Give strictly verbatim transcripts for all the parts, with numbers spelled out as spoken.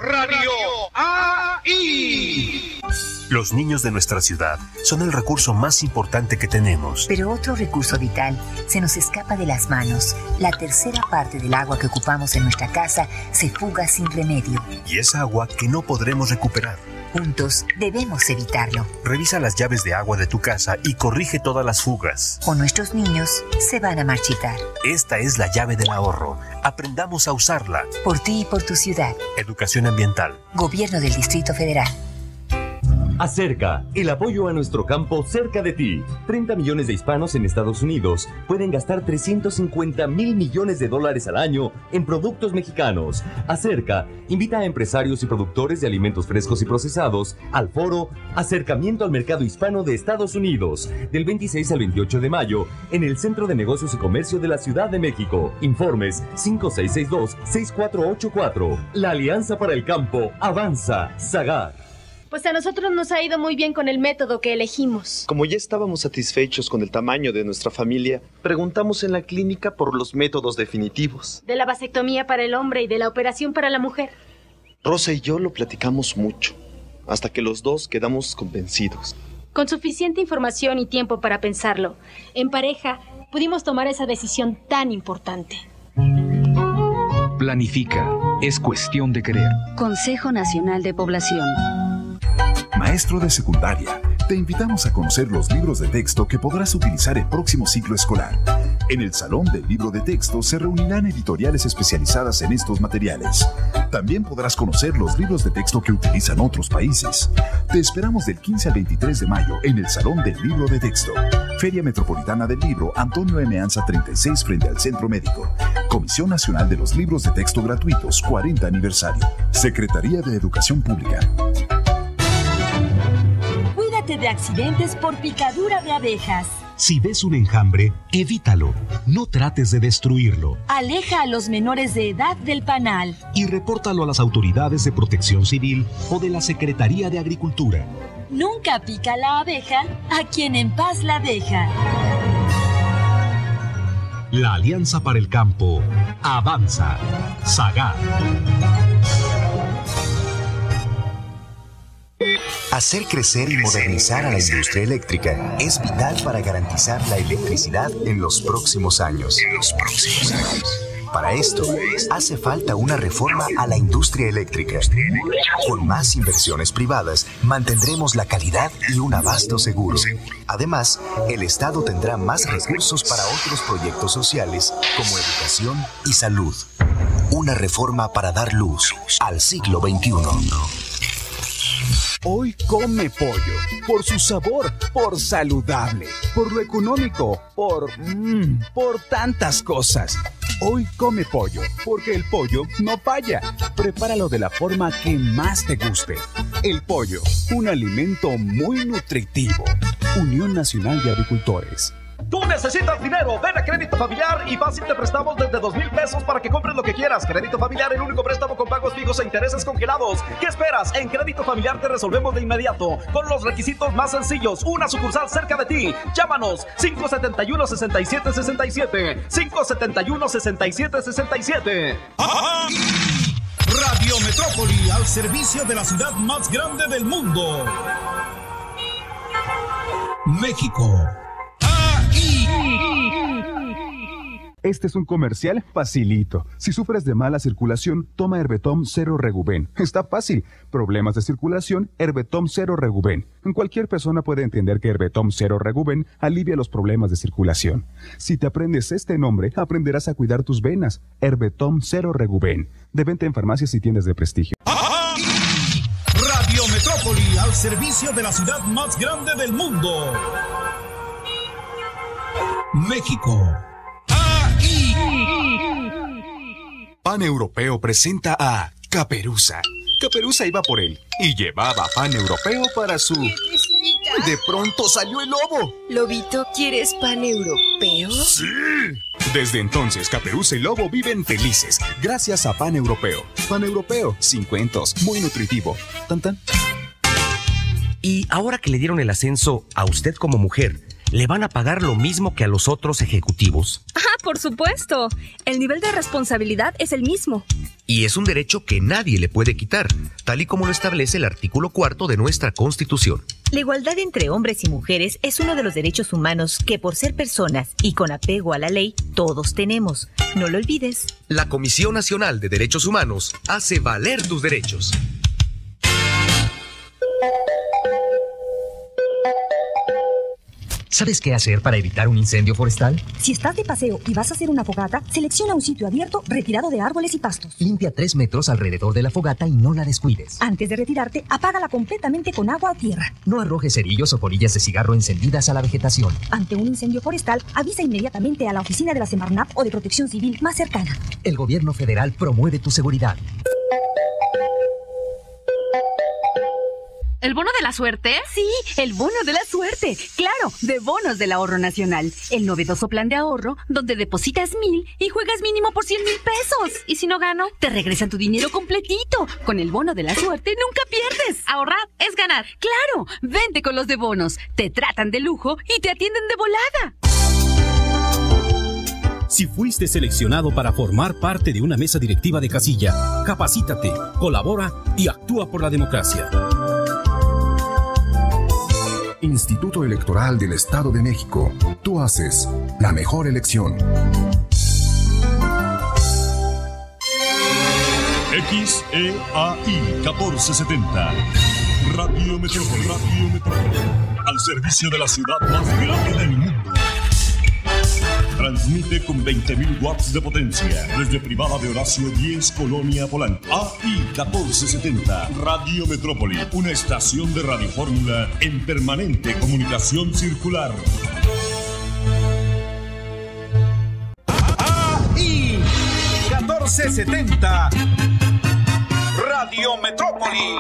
Radio A I. Los niños de nuestra ciudad son el recurso más importante que tenemos. Pero otro recurso vital se nos escapa de las manos. La tercera parte del agua que ocupamos en nuestra casa se fuga sin remedio. Y es agua que no podremos recuperar. Juntos debemos evitarlo. Revisa las llaves de agua de tu casa y corrige todas las fugas. O nuestros niños se van a marchitar. Esta es la llave del ahorro. Aprendamos a usarla. Por ti y por tu ciudad. Educación ambiental. Gobierno del Distrito Federal. Acerca, el apoyo a nuestro campo cerca de ti. treinta millones de hispanos en Estados Unidos pueden gastar trescientos cincuenta mil millones de dólares al año en productos mexicanos. Acerca, invita a empresarios y productores de alimentos frescos y procesados al foro Acercamiento al Mercado Hispano de Estados Unidos, del veintiséis al veintiocho de mayo, en el Centro de Negocios y Comercio de la Ciudad de México. Informes cinco seis seis dos, seis cuatro ocho cuatro. La Alianza para el Campo avanza. Sagar. Pues a nosotros nos ha ido muy bien con el método que elegimos. Como ya estábamos satisfechos con el tamaño de nuestra familia, preguntamos en la clínica por los métodos definitivos. De la vasectomía para el hombre y de la operación para la mujer. Rosa y yo lo platicamos mucho, hasta que los dos quedamos convencidos. Con suficiente información y tiempo para pensarlo, en pareja pudimos tomar esa decisión tan importante. Planifica. Es cuestión de querer. Consejo Nacional de Población. Maestro de secundaria, te invitamos a conocer los libros de texto que podrás utilizar el próximo ciclo escolar. En el Salón del Libro de Texto se reunirán editoriales especializadas en estos materiales. También podrás conocer los libros de texto que utilizan otros países. Te esperamos del quince al veintitrés de mayo en el Salón del Libro de Texto. Feria Metropolitana del Libro Antonio M. Anza treinta y seis frente al Centro Médico. Comisión Nacional de los Libros de Texto Gratuitos, cuarenta aniversario. Secretaría de Educación Pública. Cuídate de accidentes por picadura de abejas. Si ves un enjambre, evítalo. No trates de destruirlo. Aleja a los menores de edad del panal. Y repórtalo a las autoridades de Protección Civil o de la Secretaría de Agricultura. Nunca pica la abeja a quien en paz la deja. La Alianza para el Campo avanza. Sagar. Hacer crecer y modernizar a la industria eléctrica es vital para garantizar la electricidad en los próximos años. En los próximos años. Para esto, hace falta una reforma a la industria eléctrica. Con más inversiones privadas, mantendremos la calidad y un abasto seguro. Además, el Estado tendrá más recursos para otros proyectos sociales como educación y salud. Una reforma para dar luz al siglo veintiuno. Hoy come pollo, por su sabor, por saludable, por lo económico, por... Mmm, por tantas cosas. Hoy come pollo, porque el pollo no falla. Prepáralo de la forma que más te guste. El pollo, un alimento muy nutritivo. Unión Nacional de Agricultores. Tú necesitas dinero, ven a Crédito Familiar y fácil te prestamos desde dos mil pesos para que compres lo que quieras. Crédito Familiar, el único préstamo con pagos fijos e intereses congelados. ¿Qué esperas? En Crédito Familiar te resolvemos de inmediato, con los requisitos más sencillos. Una sucursal cerca de ti. Llámanos cinco setenta y uno, sesenta y siete sesenta y siete. cinco setenta y uno, sesenta y siete sesenta y siete. Radio Metrópoli, al servicio de la ciudad más grande del mundo. México. Este es un comercial facilito. Si sufres de mala circulación, toma Herbetom Cero Reguben. Está fácil. Problemas de circulación, Herbetom Cero Reguben. Cualquier persona puede entender que Herbetom Cero Reguben alivia los problemas de circulación. Si te aprendes este nombre, aprenderás a cuidar tus venas. Herbetom Cero Reguben. De venta en farmacias y tiendas de prestigio. Radio Metrópoli, al servicio de la ciudad más grande del mundo. México. Pan Europeo presenta a Caperuza. Caperuza iba por él y llevaba pan europeo para su... De pronto salió el lobo. Lobito, ¿quieres pan europeo? ¡Sí! Desde entonces, Caperuza y Lobo viven felices gracias a Pan Europeo. Pan Europeo, sin cuentos, muy nutritivo. ¿Tan tan? Y ahora que le dieron el ascenso a usted como mujer, ¿le van a pagar lo mismo que a los otros ejecutivos? Ah, por supuesto. El nivel de responsabilidad es el mismo. Y es un derecho que nadie le puede quitar, tal y como lo establece el artículo cuarto de nuestra Constitución. La igualdad entre hombres y mujeres es uno de los derechos humanos que, por ser personas y con apego a la ley, todos tenemos. No lo olvides. La Comisión Nacional de Derechos Humanos hace valer tus derechos. ¿Sabes qué hacer para evitar un incendio forestal? Si estás de paseo y vas a hacer una fogata, selecciona un sitio abierto retirado de árboles y pastos. Limpia tres metros alrededor de la fogata y no la descuides. Antes de retirarte, apágala completamente con agua o tierra. No arrojes cerillos o colillas de cigarro encendidas a la vegetación. Ante un incendio forestal, avisa inmediatamente a la oficina de la Semarnat o de Protección Civil más cercana. El gobierno federal promueve tu seguridad. ¿El bono de la suerte? Sí, el bono de la suerte. Claro, de Bonos del Ahorro Nacional. El novedoso plan de ahorro donde depositas mil y juegas mínimo por cien mil pesos. ¿Y si no gano? Te regresan tu dinero completito. Con el bono de la suerte nunca pierdes. Ahorrar es ganar. Claro, vente con los de Bonos. Te tratan de lujo y te atienden de volada. Si fuiste seleccionado para formar parte de una mesa directiva de Casilla, capacítate, colabora y actúa por la democracia. Instituto Electoral del Estado de México. Tú haces la mejor elección. X E A I catorce setenta. Radio Metrópoli. Radio Metrópoli. Al servicio de la ciudad más grande del mundo. Transmite con veinte mil watts de potencia desde Privada de Horacio diez, Colonia Polanco. A I catorce setenta, Radio Metrópoli, una estación de Radio Fórmula en permanente comunicación circular. A I catorce setenta, Radio Metrópoli.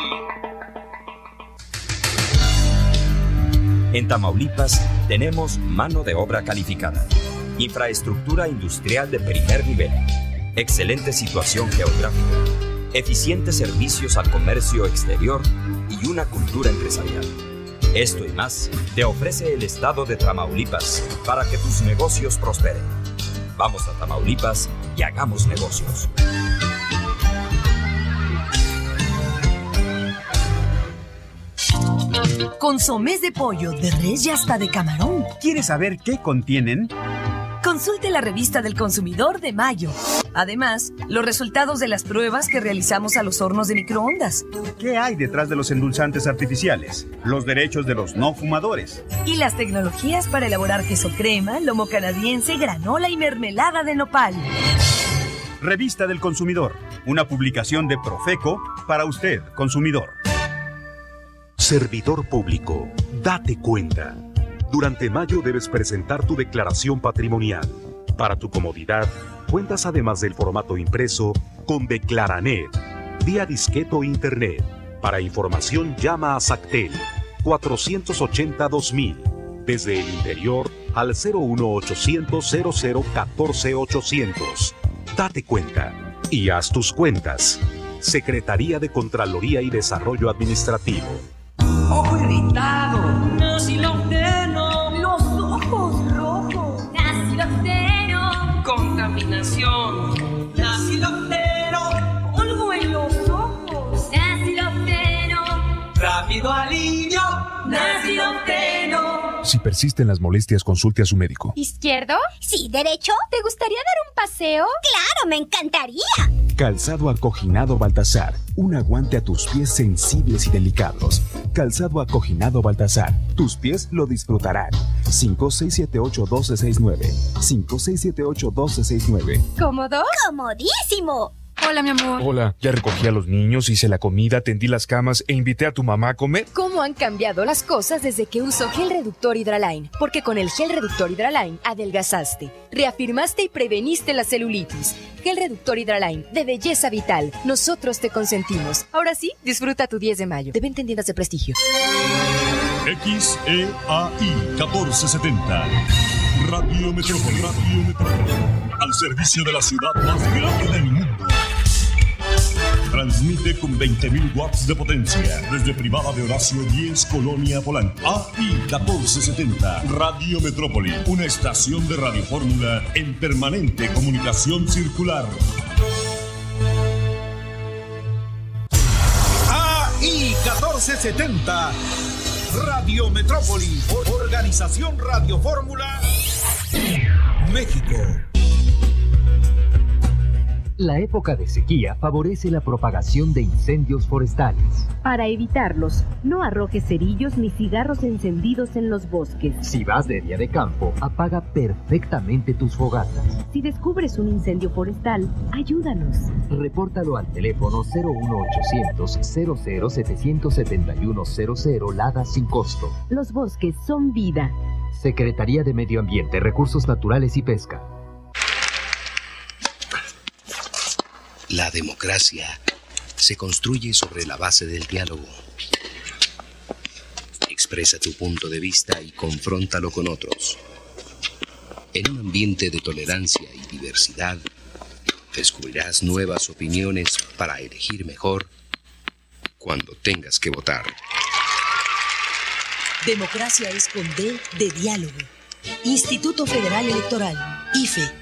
En Tamaulipas tenemos mano de obra calificada, infraestructura industrial de primer nivel, excelente situación geográfica, eficientes servicios al comercio exterior y una cultura empresarial. Esto y más te ofrece el estado de Tamaulipas para que tus negocios prosperen. Vamos a Tamaulipas y hagamos negocios. Consomés de pollo, de res y hasta de camarón. ¿Quieres saber qué contienen? Consulte la revista del consumidor de mayo. Además, los resultados de las pruebas que realizamos a los hornos de microondas. ¿Qué hay detrás de los endulzantes artificiales? Los derechos de los no fumadores. Y las tecnologías para elaborar queso crema, lomo canadiense, granola y mermelada de nopal. Revista del consumidor. Una publicación de Profeco para usted, consumidor. Servidor público, date cuenta. Durante mayo debes presentar tu declaración patrimonial. Para tu comodidad, cuentas además del formato impreso con Declaranet, vía disquete o internet. Para información llama a Sactel cuatrocientos ochenta dos mil. Desde el interior al cero uno ochocientos cero cero catorce ochocientos. Date cuenta y haz tus cuentas. Secretaría de Contraloría y Desarrollo Administrativo. Ojo irritado, nacilocteno, los ojos rojos, nacilocteno, contaminación, nacilocteno, polvo en los ojos, nacilocteno, rápido alivio, nacilocteno. Si persisten las molestias, consulte a su médico. ¿Izquierdo? Sí, ¿derecho? ¿Te gustaría dar un paseo? ¡Claro, me encantaría! Calzado Acoginado Baltasar. Un aguante a tus pies sensibles y delicados. Calzado Acoginado Baltasar. Tus pies lo disfrutarán. cinco seis siete ocho dos seis nueve. cinco seis siete ocho dos seis nueve. ¿Cómodo? ¡Comodísimo! Hola, mi amor. Hola, ya recogí a los niños, hice la comida, tendí las camas e invité a tu mamá a comer. ¿Cómo han cambiado las cosas desde que uso Gel Reductor Hidraline? Porque con el Gel Reductor Hidraline adelgazaste, reafirmaste y preveniste la celulitis. Gel Reductor Hidraline, de belleza vital. Nosotros te consentimos. Ahora sí, disfruta tu diez de mayo. De venta en tiendas de prestigio. X E A I catorce setenta. Radio Metrópoli. Radio Metrópoli. Al servicio de la ciudad más grande del mundo. Transmite con veinte mil watts de potencia desde Privada de Horacio diez, Colonia Polanco. A I catorce setenta, Radio Metrópoli, una estación de Radio Fórmula en permanente comunicación circular. A I catorce setenta, Radio Metrópoli, Organización Radio Fórmula, México. La época de sequía favorece la propagación de incendios forestales. Para evitarlos, no arrojes cerillos ni cigarros encendidos en los bosques. Si vas de día de campo, apaga perfectamente tus fogatas. Si descubres un incendio forestal, ayúdanos. Repórtalo al teléfono cero uno ochocientos, cero cero, setecientos setenta y uno cero cero Lada sin costo. Los bosques son vida. Secretaría de Medio Ambiente, Recursos Naturales y Pesca. La democracia se construye sobre la base del diálogo. Expresa tu punto de vista y confróntalo con otros. En un ambiente de tolerancia y diversidad, descubrirás nuevas opiniones para elegir mejor cuando tengas que votar. Democracia es con D de diálogo. Instituto Federal Electoral, I F E.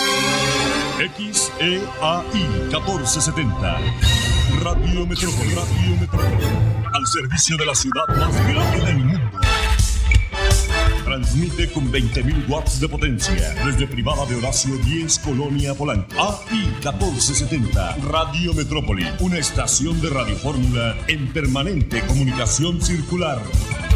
X E A I catorce setenta, Radio Metrópoli, Radio Metrópoli, al servicio de la ciudad más grande del mundo. Transmite con veinte mil watts de potencia desde Privada de Horacio diez, Colonia Polanco. A I catorce setenta, Radio Metrópoli, una estación de Radio Fórmula en permanente comunicación circular.